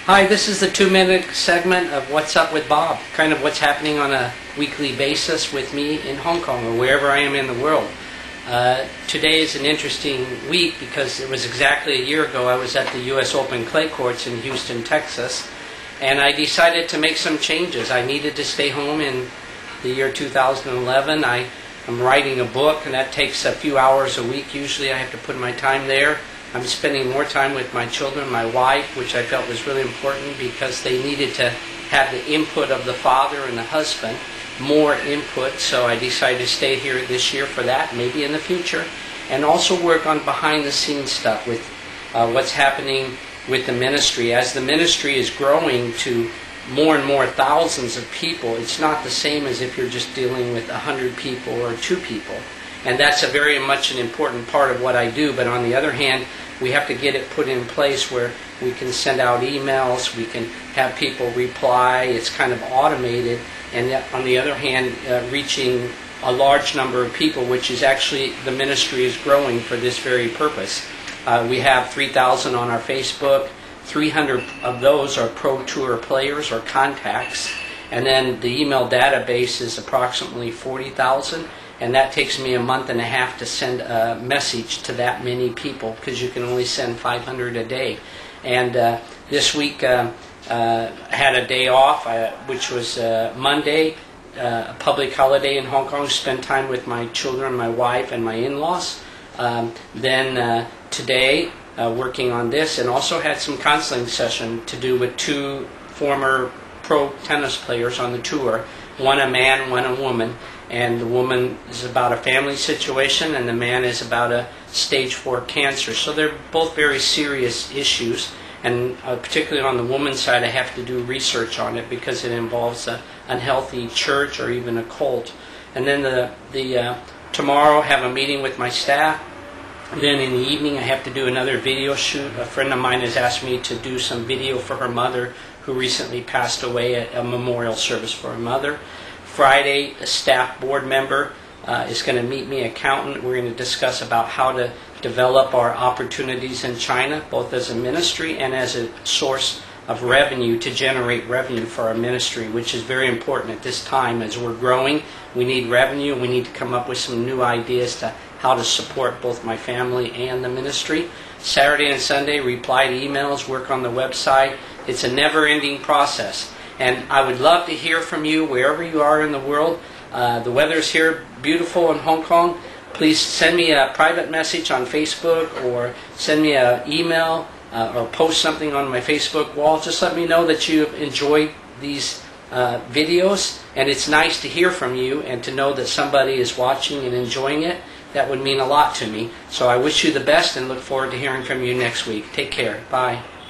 Hi, this is the 2-minute segment of What's Up with Bob, kind of what's happening on a weekly basis with me in Hong Kong or wherever I am in the world. Today is an interesting week because it was exactly a year ago I was at the U.S. Open Clay Courts in Houston, Texas, and I decided to make some changes. I needed to stay home in the year 2011. I'm writing a book, and that takes a few hours a week. Usually I have to put my time there. I'm spending more time with my children, my wife, which I felt was really important because they needed to have the input of the father and the husband, more input, so I decided to stay here this year for that, maybe in the future, and also work on behind-the-scenes stuff with what's happening with the ministry. As the ministry is growing to more and more thousands of people, it's not the same as if you're just dealing with 100 people or 2 people. And that's a very much an important part of what I do. But on the other hand, we have to get it put in place where we can send out emails, we can have people reply, it's kind of automated. And yet, on the other hand, reaching a large number of people, which is actually, the ministry is growing for this very purpose. We have 3,000 on our Facebook. 300 of those are Pro Tour players or contacts. And then the email database is approximately 40,000. And that takes me a month and a half to send a message to that many people because you can only send 500 a day. And this week had a day off, which was Monday, a public holiday in Hong Kong. Spent time with my children, my wife, and my in-laws. Then today, working on this, and also had some counseling session to do with 2 former pro tennis players on the tour. One a man, one a woman. And the woman is about a family situation, and the man is about a stage 4 cancer. So they're both very serious issues, and particularly on the woman's side, I have to do research on it because it involves an unhealthy church or even a cult. And then tomorrow I have a meeting with my staff. Then in the evening I have to do another video shoot. A friend of mine has asked me to do some video for her mother, who recently passed away, at a memorial service for her mother. Friday, a staff board member is going to meet me, accountant. We're going to discuss about how to develop our opportunities in China, both as a ministry and as a source of revenue, to generate revenue for our ministry, which is very important at this time. As we're growing, we need revenue. We need to come up with some new ideas to how to support both my family and the ministry. Saturday and Sunday, reply to emails, work on the website. It's a never-ending process. And I would love to hear from you wherever you are in the world. The weather's here beautiful in Hong Kong. Please send me a private message on Facebook or send me an email or post something on my Facebook wall. Just let me know that you've enjoyed these videos, and it's nice to hear from you and to know that somebody is watching and enjoying it. That would mean a lot to me. So I wish you the best and look forward to hearing from you next week. Take care. Bye.